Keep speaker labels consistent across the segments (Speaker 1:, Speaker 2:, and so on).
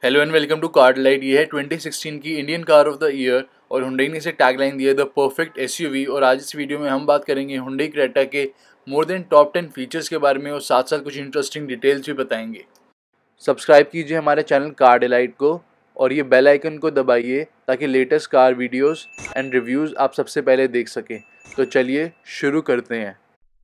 Speaker 1: Hello and welcome to car delight. ये है 2016 की Indian car of the year और हुंडई ने इसे टैगलाइन दी है द परफेक्ट एसयूवी। और आज इस वीडियो में हम बात करेंगे हुंडई क्रेटा के मोर देन टॉप 10 फीचर्स के बारे में और साथ साथ कुछ इंटरेस्टिंग डिटेल्स भी बताएंगे। सब्सक्राइब कीजिए हमारे चैनल कार डिलाइट को और ये बेल आइकन को दबाइए ताकि latest car videos and reviews आप सबसे पहले देख सकें। तो चलिए शुरू करते हैं।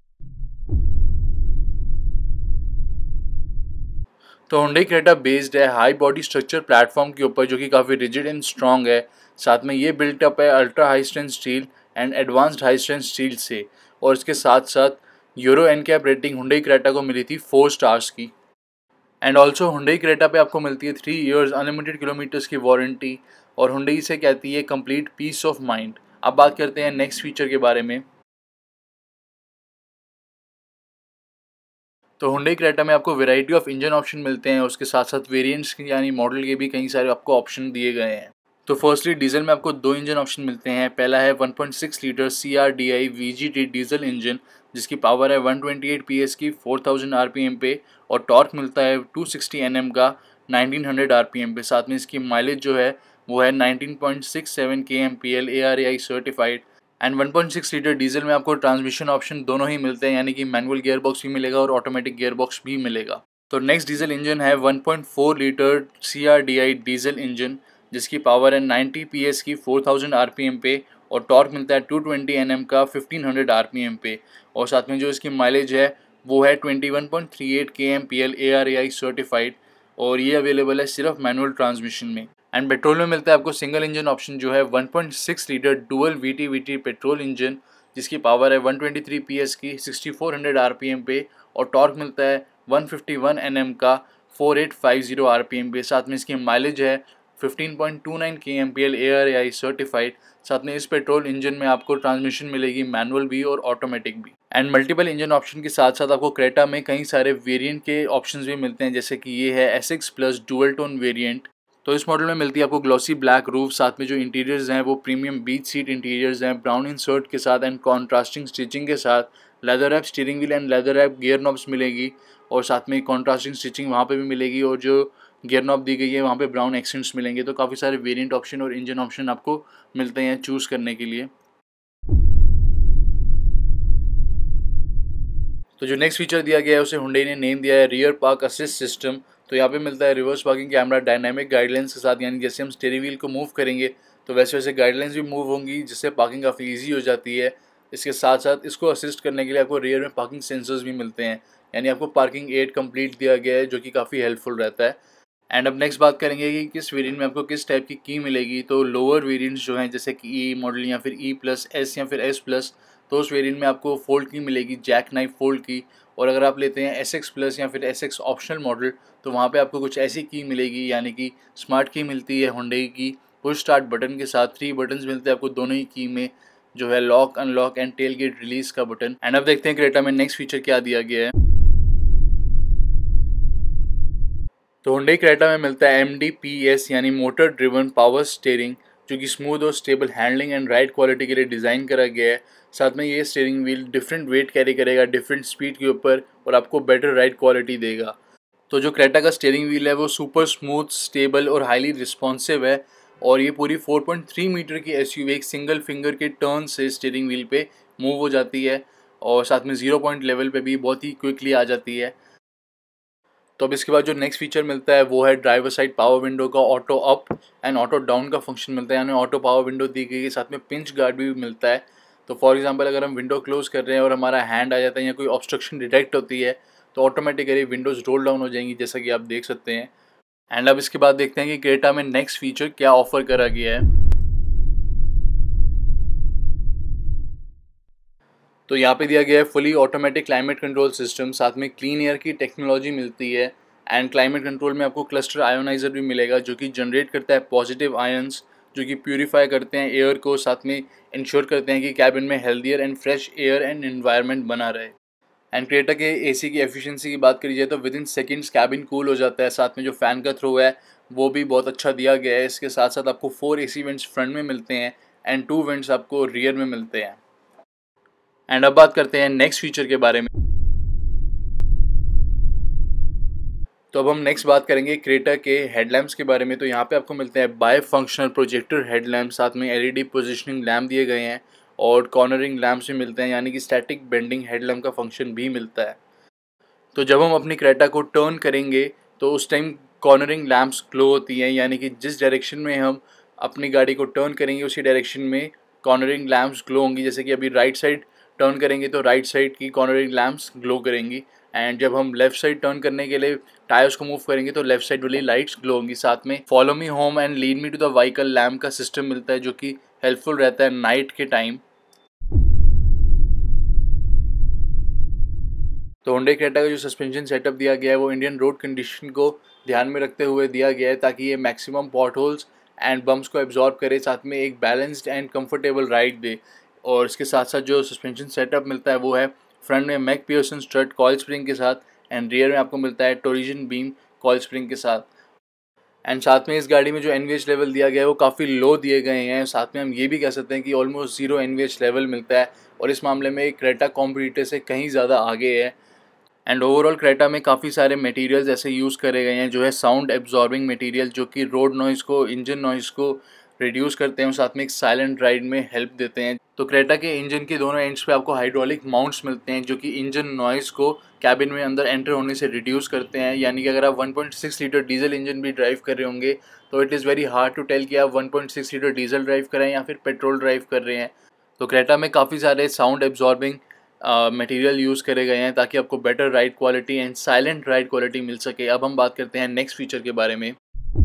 Speaker 1: तो हुंडई क्रेटा बेस्ड है हाई बॉडी स्ट्रक्चर प्लेटफॉर्म के ऊपर जो कि काफ़ी रिजिड एंड स्ट्रॉन्ग है। साथ में ये बिल्ट अप है ultra high strength steel and advanced high strength steel से। और इसके साथ साथ Euro NCAP rating Hyundai Creta को मिली थी 4 स्टार्स की। एंड ऑल्सो हुंडई क्रेटा पे आपको मिलती है 3 ईयर्स अनलिमिटेड किलोमीटर्स की वारंटी और हुंडई से कहती है कंप्लीट पीस ऑफ माइंड। अब बात करते हैं नेक्स्ट फीचर के बारे में। तो हुंडई क्रेटा में आपको वैरायटी ऑफ इंजन ऑप्शन मिलते हैं, उसके साथ साथ वेरिएंट्स यानी मॉडल के भी कई सारे आपको ऑप्शन दिए गए हैं। तो फर्स्टली डीजल में आपको दो इंजन ऑप्शन मिलते हैं। पहला है 1.6 litre CRDI VGT diesel engine जिसकी पावर है 128 PS की 4000 RPM पे और टॉर्क मिलता है 260 Nm का 1900 RPM पे। साथ में इसकी माइलेज जो है वो है 19.67 kmpl ARAI certified. And 1.6 litre diesel में आपको ट्रांसमिशन ऑप्शन दोनों ही मिलते हैं, यानी कि मैनुअल गियर बॉक्स भी मिलेगा और ऑटोमेटिक गियर बॉक्स भी मिलेगा। तो नेक्स्ट डीजल इंजन है 1.4 लीटर CRDI डीजल इंजन जिसकी पावर है 90 PS की 4000 RPM पे और टॉर्क मिलता है 220 Nm का 1500 RPM पे। और साथ में जो इसकी माइलेज है वो है 21.38 kmpl ARAI सर्टिफाइड और ये अवेलेबल है सिर्फ मैनुअल ट्रांसमिशन में। एंड पेट्रोल में मिलता है आपको सिंगल इंजन ऑप्शन जो है 1.6 litre dual VT petrol engine जिसकी पावर है 123 PS की 6400 RPM पे और टॉर्क मिलता है 151 Nm का 4850 RPM पे। साथ में इसकी माइलेज है 15.29 kmpl ARAI सर्टिफाइड। साथ में इस पेट्रोल इंजन में आपको ट्रांसमिशन मिलेगी मैनुअल भी और ऑटोमेटिक भी। एंड मल्टीपल इंजन ऑप्शन के साथ साथ आपको क्रेटा में कई सारे वेरिएंट के ऑप्शंस भी मिलते हैं, जैसे कि ये है SX plus dual tone variant. तो इस मॉडल में मिलती है आपको ग्लॉसी ब्लैक रूफ, साथ में जो इंटीरियर्स हैं वो प्रीमियम बीच सीट इंटीरियर्स हैं ब्राउन इंसर्ट के साथ एंड कॉन्ट्रास्टिंग स्टिचिंग के साथ। Leather wrap steering wheel and leather wrap gear knobs मिलेगी और साथ में कॉन्ट्रास्टिंग स्टिचिंग वहाँ पे भी मिलेगी और जो गियर नॉब दी गई है वहाँ पे ब्राउन एक्सेंट्स मिलेंगे। तो काफ़ी सारे वेरिएंट ऑप्शन और इंजन ऑप्शन आपको मिलते हैं चूज़ करने के लिए। तो जो नेक्स्ट फीचर दिया गया है उसे हुंडई ने नेम दिया है रियर पार्क असिस्ट सिस्टम। तो यहाँ पे मिलता है reverse parking camera dynamic guidelines के साथ, यानी जैसे हम स्टीयरिंग व्हील को मूव करेंगे तो वैसे वैसे गाइडलाइंस भी मूव होंगी जिससे पार्किंग काफ़ी ईजी हो जाती है। इसके साथ साथ इसको असिस्ट करने के लिए आपको रियर में पार्किंग सेंसर्स भी मिलते हैं, यानी आपको पार्किंग एड कंप्लीट दिया गया है जो कि काफ़ी हेल्पफुल रहता है। एंड अब नेक्स्ट बात करेंगे कि किस वेरिएंट में आपको किस टाइप की मिलेगी। तो लोअर वेरिएंट्स जो हैं जैसे कि ई मॉडल या फिर E+S या फिर S+, तो उस वेरिएंट में आपको फोल्ड की मिलेगी, जैक नाइफ फोल्ड की। और अगर आप लेते हैं SX प्लस या फिर SX ऑप्शनल मॉडल तो वहाँ पे आपको कुछ ऐसी की मिलेगी, यानी कि स्मार्ट की मिलती है हुंडई की पुश स्टार्ट बटन के साथ। 3 बटन्स मिलते हैं आपको दोनों ही की में, जो है lock, unlock and tail gate release का बटन। एंड अब देखते हैं क्रेटा में नेक्स्ट फीचर क्या दिया गया है। तो हुंडई क्रेटा में मिलता है MDPS यानी मोटर ड्रिवन पावर स्टीयरिंग जो कि स्मूथ और stable handling and ride quality के लिए डिज़ाइन करा गया है। साथ में ये steering wheel different weight carry करेगा डिफरेंट स्पीड के ऊपर और आपको बेटर राइड क्वालिटी देगा। तो जो क्रेटा का स्टीयरिंग व्हील है वो सुपर स्मूथ, स्टेबल और हाईली रिस्पॉन्सिव है और ये पूरी 4.3 मीटर की SUV एक सिंगल फिंगर के टर्न से स्टीयरिंग व्हील पे मूव हो जाती है और साथ में 0 पॉइंट लेवल पे भी बहुत ही क्विकली आ जाती है। तो अब इसके बाद जो नेक्स्ट फीचर मिलता है वो है ड्राइवर साइड पावर विंडो का auto up and auto down का फंक्शन मिलता है, यानी ऑटो पावर विंडो दी गई है, साथ में पिंच गार्ड भी मिलता है। तो फॉर एग्जांपल अगर हम विंडो क्लोज कर रहे हैं और हमारा हैंड आ जाता है या कोई ऑब्स्ट्रक्शन डिटेक्ट होती है तो ऑटोमेटिकली विंडोज़ रोल डाउन हो जाएंगी, जैसा कि आप देख सकते हैं। एंड अब इसके बाद देखते हैं कि क्रेटा में नेक्स्ट फीचर क्या ऑफर करा गया है। तो यहाँ पे दिया गया है fully automatic climate control system, साथ में क्लीन एयर की टेक्नोलॉजी मिलती है। एंड क्लाइमेट कंट्रोल में आपको क्लस्टर आयोनाइजर भी मिलेगा जो कि जनरेट करता है पॉजिटिव आयंस जो कि प्यूरीफाई करते हैं एयर को, साथ में इंश्योर करते हैं कि कैबिन में healthier and fresh air and environment बना रहे। एंड क्रेटा के AC की एफिशिएंसी की बात करी जाए तो within seconds cabin cool हो जाता है। साथ में जो फ़ैन का थ्रो है वो भी बहुत अच्छा दिया गया है। इसके साथ साथ आपको 4 AC वेंट्स फ्रंट में मिलते हैं एंड 2 वेंट्स आपको रियर में मिलते हैं। एंड अब बात करते हैं नेक्स्ट फीचर के बारे में। तो अब हम नेक्स्ट बात करेंगे क्रेटा के हेडलैम्प्स के बारे में। तो यहाँ पे आपको मिलते हैं बाय फंक्शनल प्रोजेक्टर हेडलैम्प, साथ में एलईडी पोजिशनिंग लैम्प दिए गए हैं और कॉर्नरिंग लैम्प्स भी मिलते हैं, यानी कि स्टैटिक बेंडिंग हेडलैम्प का फंक्शन भी मिलता है। तो जब हम अपनी क्रेटा को टर्न करेंगे तो उस टाइम कॉर्नरिंग लैम्प्स ग्लो होती हैं, यानी कि जिस डायरेक्शन में हम अपनी गाड़ी को टर्न करेंगे उसी डायरेक्शन में कॉर्नरिंग लैम्प्स ग्लो होंगी। जैसे कि अभी राइट साइड टर्न करेंगे तो राइट साइड की कॉर्नरिंग लैम्प्स ग्लो करेंगी, एंड जब हम लेफ्ट साइड टर्न करने के लिए टायर्स को मूव करेंगे तो लेफ्ट साइड वाली लाइट्स ग्लो होंगी। साथ में follow me home and lead me to the vehicle lamp का सिस्टम मिलता है, जो कि हेल्पफुल रहता है नाइट के टाइम। तो होंडा क्रेटा का जो सस्पेंशन सेटअप दिया गया है वो इंडियन रोड कंडीशन को ध्यान में रखते हुए दिया गया है, ताकि ये maximum pot holes and bumps को एब्जॉर्ब करे, साथ में एक बैलेंस्ड एंड कंफर्टेबल राइड दे। और इसके साथ साथ जो सस्पेंशन सेटअप मिलता है वो है फ्रंट में McPherson strut coil spring के साथ, एंड रियर में आपको मिलता है टोरिजन बीम कॉइल स्प्रिंग के साथ। एंड साथ में इस गाड़ी में जो एनवीएच लेवल दिया गया है वो काफ़ी लो दिए गए हैं। साथ में हम ये भी कह सकते हैं कि ऑलमोस्ट 0 एनवीएच लेवल मिलता है, और इस मामले में क्रेटा कॉम्पिटिटर से कहीं ज़्यादा आगे है। एंड ओवरऑल क्रेटा में काफ़ी सारे मटेरियल्स ऐसे यूज़ करे गए हैं जो है साउंड एब्जॉर्बिंग मटेरियल, जो कि रोड नॉइज़ को, इंजन नॉइज़ को रिड्यूस करते हैं और साथ में एक साइलेंट राइड में हेल्प देते हैं। तो क्रेटा के इंजन के दोनों एंड्स पे आपको हाइड्रोलिक माउंट्स मिलते हैं, जो कि इंजन नॉइज़ को कैबिन में अंदर एंटर होने से रिड्यूस करते हैं। यानी कि अगर आप 1.6 लीटर डीजल इंजन भी ड्राइव कर रहे होंगे तो it is very hard to tell कि आप 1.6 लीटर डीजल ड्राइव कर रहे हैं या फिर पेट्रोल ड्राइव कर रहे हैं। तो क्रेटा में काफ़ी सारे साउंड एब्जॉर्बिंग मटेरियल यूज़ करे गए हैं ताकि आपको better ride quality and silent ride quality मिल सके। अब हम बात करते हैं नेक्स्ट फीचर के बारे में।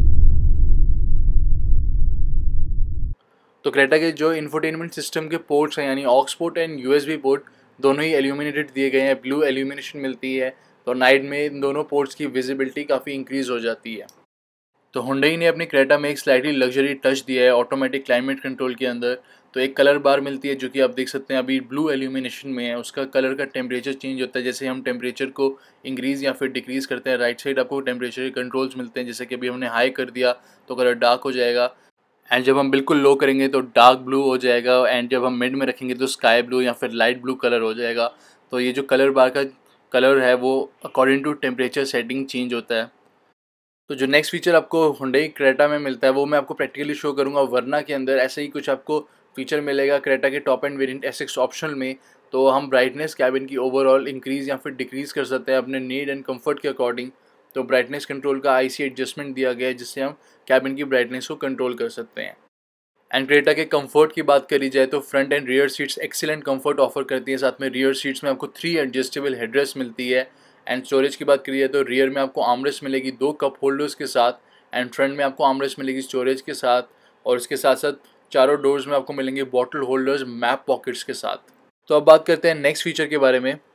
Speaker 1: तो क्रेटा के जो इंफोटेनमेंट सिस्टम के पोर्ट्स हैं, यानी aux port and USB port, दोनों ही एल्यूमिनेटेड दिए गए हैं, ब्लू एल्यूमिनेशन मिलती है। तो नाइट में इन दोनों पोर्ट्स की विजिबिलिटी काफ़ी इंक्रीज़ हो जाती है। तो हुंडई ने अपनी क्रेटा में एक स्लाइटली लग्जरी टच दिया है ऑटोमेटिक क्लाइमेट कंट्रोल के अंदर। तो एक कलर बार मिलती है जो कि आप देख सकते हैं अभी ब्लू एल्यूमिनेशन में है, उसका कलर का टेम्परेचर चेंज होता है जैसे हम टेम्परेचर को इंक्रीज़ या फिर डिक्रीज़ करते हैं। राइट साइड आपको टेम्परेचर के कंट्रोल्स मिलते हैं, जैसे कि अभी हमने हाई कर दिया तो कलर डार्क हो जाएगा, एंड जब हम बिल्कुल लो करेंगे तो डार्क ब्लू हो जाएगा, एंड जब हम मिड में रखेंगे तो स्काई ब्लू या फिर लाइट ब्लू कलर हो जाएगा। तो ये जो कलर बार का कलर है वो according to temperature setting change होता है। तो जो नेक्स्ट फीचर आपको हुंडई क्रेटा में मिलता है वो मैं आपको प्रैक्टिकली शो करूंगा वरना के अंदर। ऐसे ही कुछ आपको फीचर मिलेगा क्रेटा के top end variant SX optional में। तो हम ब्राइटनेस कैबिन की ओवरऑल इंक्रीज़ या फिर डिक्रीज़ कर सकते हैं अपने नीड एंड कंफर्ट के अकॉर्डिंग। तो ब्राइटनेस कंट्रोल का आईसी एडजस्टमेंट दिया गया है जिससे हम कैबिन की ब्राइटनेस को कंट्रोल कर सकते हैं। एंड क्रेटा के कंफर्ट की बात करी जाए तो front and rear seats excellent comfort offer करती है। साथ में रियर सीट्स में आपको 3 एडजस्टेबल हेडरेस्ट मिलती है। एंड स्टोरेज की बात करी जाए तो रियर में आपको आर्मरेस्ट मिलेगी 2 कप होल्डर्स के साथ, एंड फ्रंट में आपको आर्मरेस्ट मिलेगी स्टोरेज के साथ, और इसके साथ साथ चारों डोर्स में आपको मिलेंगे बॉटल होल्डर्स मैप पॉकेट्स के साथ। तो अब बात करते हैं नेक्स्ट फीचर के बारे में।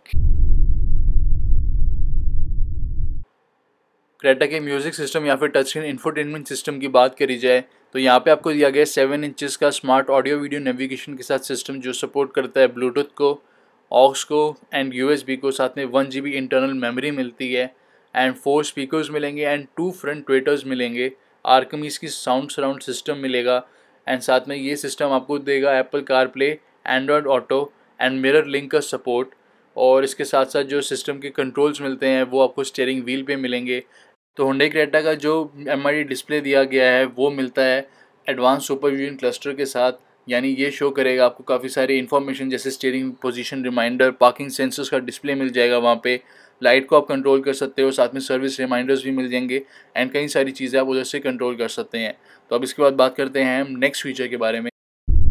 Speaker 1: क्रेटा के म्यूज़िक सिस्टम या फिर टच स्क्रीन इंफोटेनमेंट सिस्टम की बात करी जाए तो यहाँ पे आपको दिया गया 7 इंचेस का स्मार्ट ऑडियो वीडियो नेविगेशन के साथ सिस्टम, जो सपोर्ट करता है ब्लूटूथ को, ऑक्स को एंड यूएसबी को। साथ में 1 GB इंटरनल मेमोरी मिलती है, एंड 4 स्पीकर्स मिलेंगे एंड 2 फ्रंट ट्विटर्स मिलेंगे। आर्कमीज की साउंड सराउंड सिस्टम मिलेगा, एंड साथ में ये सिस्टम आपको देगा Apple car play, Android auto and mirror link का सपोर्ट। और इसके साथ साथ जो सिस्टम के कंट्रोल्स मिलते हैं वो आपको स्टीयरिंग व्हील पे मिलेंगे। तो हुंडई क्रेटा का जो एमआईडी डिस्प्ले दिया गया है वो मिलता है एडवांस सुपरविजन क्लस्टर के साथ, यानी ये शो करेगा आपको काफ़ी सारी इन्फॉर्मेशन जैसे steering position reminder, parking sensors का डिस्प्ले मिल जाएगा वहाँ पे, लाइट को आप कंट्रोल कर सकते हो, साथ में सर्विस रिमाइंडर्स भी मिल जाएंगे, एंड कई सारी चीज़ें आप उधर से कंट्रोल कर सकते हैं। तो अब इसके बाद बात करते हैं हम नेक्स्ट फीचर के बारे में।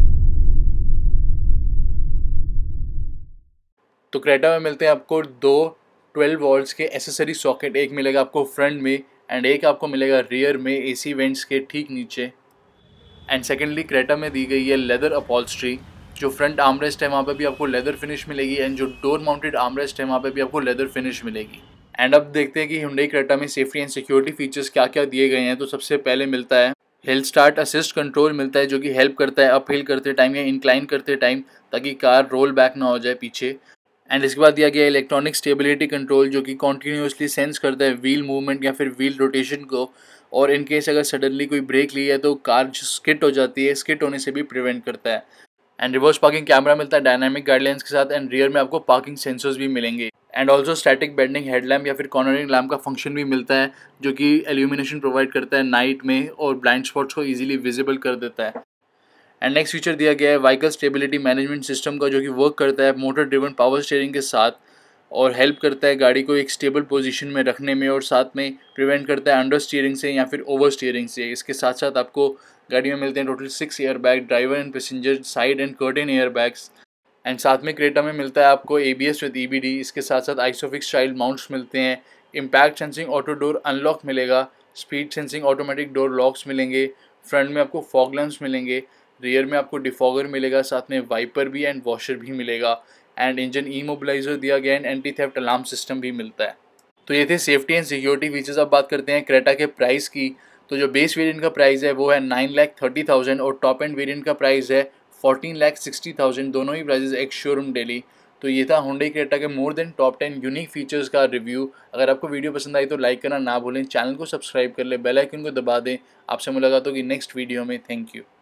Speaker 1: तो क्रेटा में मिलते हैं आपको 2 12 वोल्ट्स के एसेसरी सॉकेट, एक मिलेगा आपको फ्रंट में एंड एक आपको मिलेगा रियर में एसी वेंट्स के ठीक नीचे। एंड सेकेंडली क्रेटा में दी गई है लेदर अपॉल्स्ट्री। जो फ्रंट आर्मरेस्ट है वहाँ पे भी आपको लेदर फिनिश मिलेगी, एंड जो डोर माउंटेड आर्मरेस्ट है वहाँ पे भी आपको लेदर फिनिश मिलेगी। एंड अब देखते हैं कि हुंडई क्रेटा में सेफ्टी एंड सिक्योरिटी फीचर्स क्या क्या दिए गए हैं। तो सबसे पहले मिलता है हिल स्टार्ट असिस्ट कंट्रोल मिलता है, जो कि हेल्प करता है अप हिल करते टाइम या इंक्लाइन करते टाइम, ताकि कार रोल बैक ना हो जाए पीछे। एंड इसके बाद दिया गया इलेक्ट्रॉनिक स्टेबिलिटी कंट्रोल, जो कि कॉन्टीन्यूसली सेंस करता है व्हील मूवमेंट या फिर व्हील रोटेशन को, और इन केस अगर सडनली कोई ब्रेक ली है तो कार स्किट हो जाती है, स्किट होने से भी प्रिवेंट करता है। एंड रिवर्स पार्किंग कैमरा मिलता है डायनामिक गाइडलाइंस के साथ, एंड रियर में आपको पार्किंग सेंसर्स भी मिलेंगे। And also static bending headlamp या फिर कॉर्नरिंग लैम्प का फंक्शन भी मिलता है, जो कि एल्यूमिनेशन प्रोवाइड करता है नाइट में और ब्लाइंड स्पॉट्स को ईजिली विजिबल कर देता है। एंड नेक्स्ट फीचर दिया गया है व्हीकल स्टेबिलिटी मैनेजमेंट सिस्टम का, जो कि वर्क करता है मोटर ड्रिवन पावर स्टीयरिंग के साथ और हेल्प करता है गाड़ी को एक स्टेबल पोजीशन में रखने में, और साथ में प्रिवेंट करता है अंडर स्टीयरिंग से या फिर ओवर स्टीयरिंग से। इसके साथ साथ आपको गाड़ी में मिलते हैं total 6 air bag, driver and passenger side and curtain air bags. And साथ में क्रेटा में मिलता है आपको ABS विद EBD। इसके साथ साथ आइसोफिक्स चाइल्ड माउंट्स मिलते हैं, impact sensing auto door unlock मिलेगा, speed sensing automatic door locks मिलेंगे, फ्रंट में आपको फॉग लैंप्स मिलेंगे, रियर में आपको डिफॉगर मिलेगा, साथ में वाइपर भी एंड वॉशर भी मिलेगा, एंड इंजन इमोबिलाइजर दिया गया and anti theft alarm system भी मिलता है। तो ये थे सेफ्टी एंड सिक्योरिटी फीचर्स। अब बात करते हैं क्रेटा के प्राइस की। तो जो बेस वेरिएंट का प्राइस है वो है 9,30,000 और टॉप एंड वेरिएंट का प्राइस है 14,60,000। दोनों ही प्राइजेस एक्स शोरूम दिल्ली। तो ये था हुंडई क्रेटा के more than top 10 unique features का रिव्यू। अगर आपको वीडियो पसंद आई तो लाइक करना ना भूलें, चैनल को सब्सक्राइब कर ले, बेल आइकन को दबा दें। आपसे मुलाकात होगी नेक्स्ट वीडियो में। Thank you.